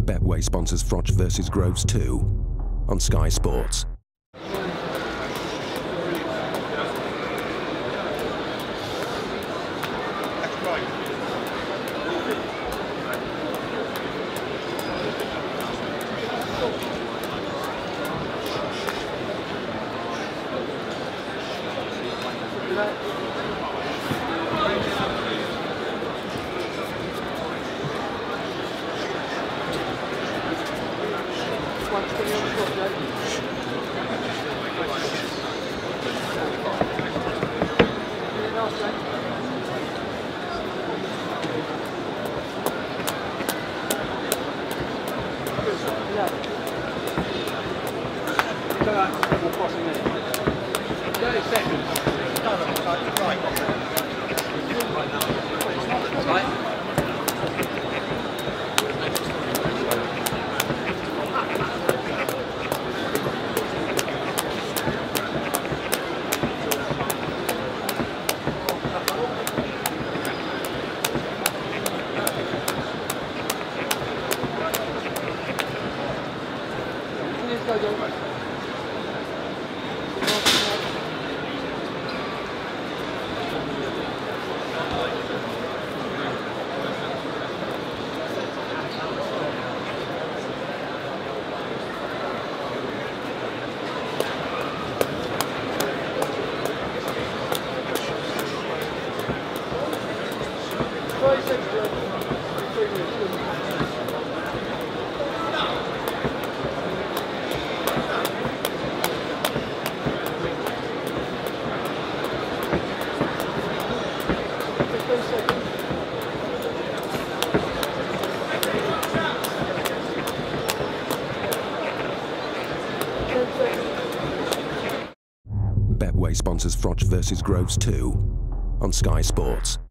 Betway sponsors Froch vs Groves 2 on Sky Sports. Double crossing in. 30 seconds. Right. Betway sponsors Froch vs Groves 2 on Sky Sports.